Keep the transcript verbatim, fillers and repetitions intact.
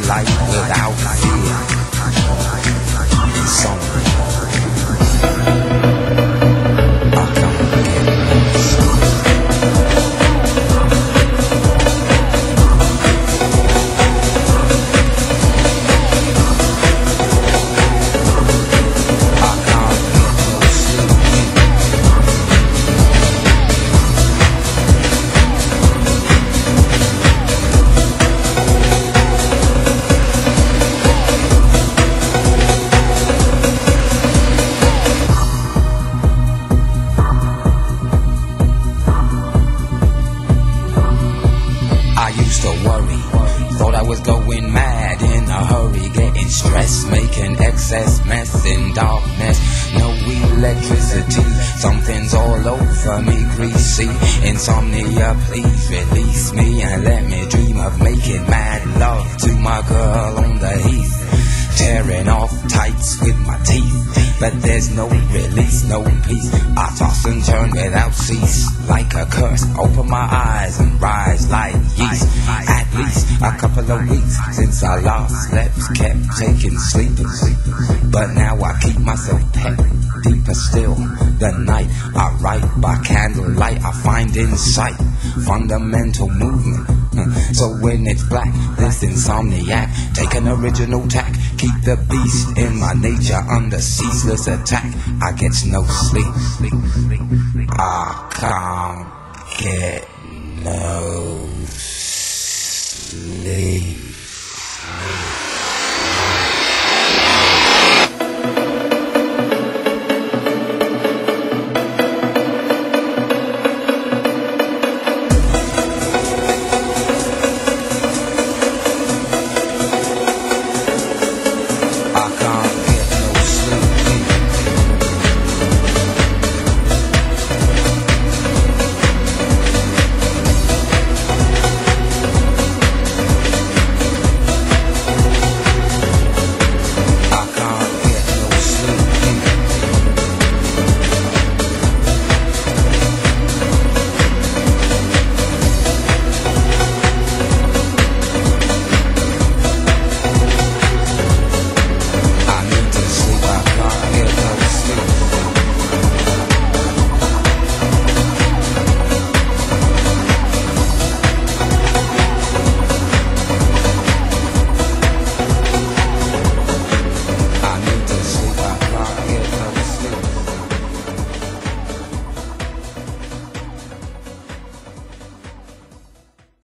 life without fear. Insomnia. I can't get no sleep. Thought I was going mad in a hurry, getting stressed, making excess mess in darkness. No electricity, something's all over me, greasy. Insomnia, please release me and let me dream of making mad love to my girl on the heath. Tearing off tights with my teeth, but there's no release, no peace. I toss and turn without cease, like a curse. Open my eyes and rise like yeast. At least a couple of weeks since I last slept, kept taking sleepers, but now I keep myself pet. Deeper still, the night I write by candlelight. I find insight, fundamental movement. So when it's black, this insomniac, take an original tack. Keep the beast in my nature under ceaseless attack. I get no sleep. I can't get no sleep.